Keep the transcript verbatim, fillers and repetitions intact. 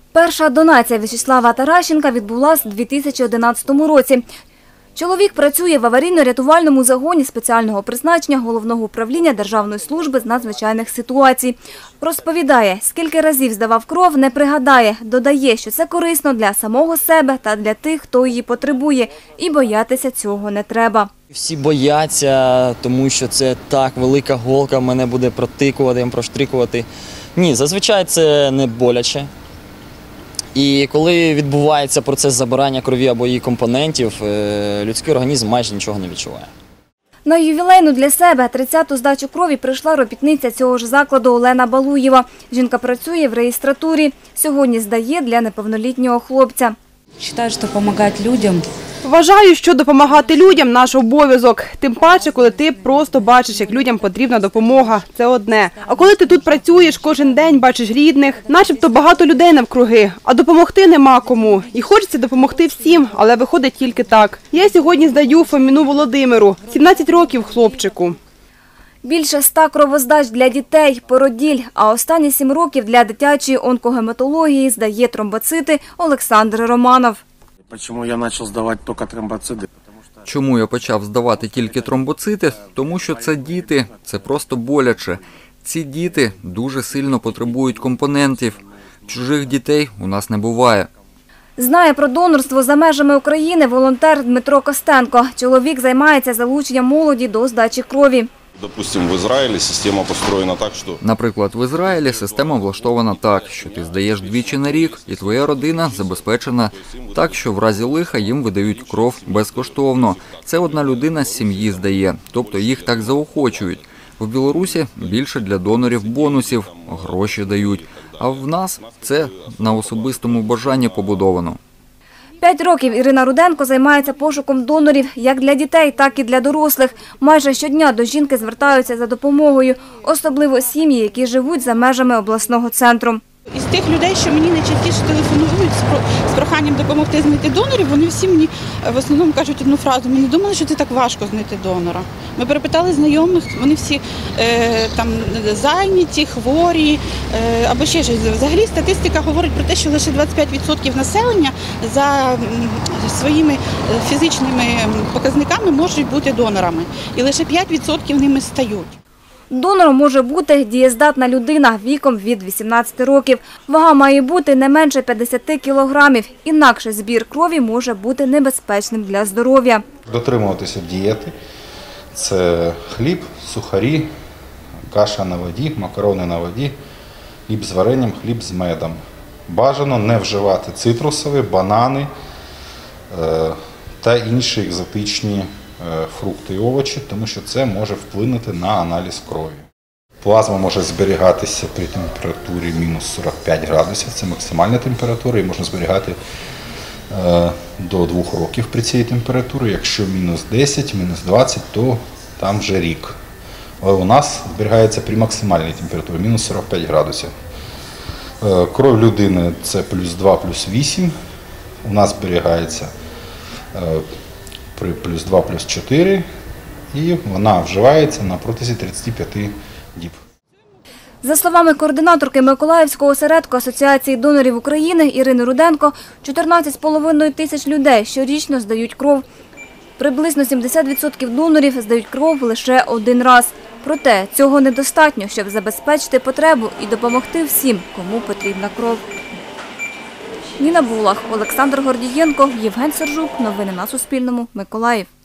Перша донація В'ячеслава Таращенка відбулася у дві тисячі одинадцятому році. Чоловік працює в аварійно-рятувальному загоні спеціального призначення Головного управління Державної служби з надзвичайних ситуацій. Розповідає, скільки разів здавав кров, не пригадає. Додає, що це корисно для самого себе та для тих, хто її потребує. І боятися цього не треба. Всі бояться, тому що це так, велика голка мене буде протикувати, проштрикувати. Ні, зазвичай це не боляче. І коли відбувається процес забирання крові або її компонентів, людський організм майже нічого не відчуває. На ювілейну для себе тридцяту здачу крові прийшла робітниця цього ж закладу Олена Балуєва. Жінка працює в реєстратурі. Сьогодні здає для неповнолітнього хлопця. Вважаю, що допомагати людям. Вважаю, що допомагати людям – наш обов'язок. Тим паче, коли ти просто бачиш, як людям потрібна допомога. Це одне. А коли ти тут працюєш, кожен день бачиш рідних, начебто багато людей навкруги, а допомогти нема кому. І хочеться допомогти всім, але виходить тільки так. Я сьогодні здаю Фоміну Володимиру, сімнадцять років хлопчику. Більше ста кровоздач для дітей, породіль, а останні сім років для дитячої онкогематології здає тромбоцити Олександр Романов. Чому я почав здавати тільки тромбоцити? Чому я почав здавати тільки тромбоцити? Тому що це діти, це просто боляче. Ці діти дуже сильно потребують компонентів. Чужих дітей у нас не буває. Знає про донорство за межами України волонтер Дмитро Костенко. Чоловік займається залученням молоді до здачі крові. Допустим, в Ізраїлі система построєна так, що... Наприклад, в Ізраїлі система влаштована так, що ти здаєш двічі на рік, і твоя родина забезпечена так, що в разі лиха їм видають кров безкоштовно. Це одна людина з сім'ї здає, тобто їх так заохочують. В Білорусі більше для донорів бонусів, гроші дають, а в нас це на особистому бажанні побудовано. П'ять років Ірина Руденко займається пошуком донорів як для дітей, так і для дорослих. Майже щодня до жінки звертаються за допомогою, особливо сім'ї, які живуть за межами обласного центру. Із тих людей, що мені найчастіше телефонують з проханням допомогти знайти донорів, вони всі мені в основному кажуть одну фразу: «Ми не думали, що це так важко знайти донора». Ми перепитали знайомих, вони всі е, там зайняті, хворі е, або ще щось. Взагалі статистика говорить про те, що лише двадцять п'ять відсотків населення за своїми фізичними показниками можуть бути донорами. І лише п'ять відсотків ними стають. Донором може бути дієздатна людина віком від вісімнадцяти років. Вага має бути не менше п'ятдесят кілограмів. Інакше збір крові може бути небезпечним для здоров'я. Дотримуватися дієти – це хліб, сухарі, каша на воді, макарони на воді, хліб з варенням, хліб з медом. Бажано не вживати цитрусові, банани е, та інші екзотичні фрукти і овочі, тому що це може вплинути на аналіз крові. Плазма може зберігатися при температурі мінус сорок п'ять градусів, це максимальна температура, і можна зберігати е, до двох років при цій температурі. Якщо мінус десять, мінус двадцять, то там вже рік. Але у нас зберігається при максимальній температурі, мінус сорок п'ять градусів. Е, кров людини – це плюс два, плюс вісім, у нас зберігається е, при плюс два, плюс чотири, і вона вживається на протязі тридцяти п'яти діб. За словами координаторки Миколаївського осередку Асоціації донорів України Ірини Руденко, чотирнадцять з половиною тисяч людей щорічно здають кров. Приблизно сімдесят відсотків донорів здають кров лише один раз. Проте цього недостатньо, щоб забезпечити потребу і допомогти всім, кому потрібна кров. Ніна Булах, Олександр Гордієнко, Євген Сержук. Новини на Суспільному. Миколаїв.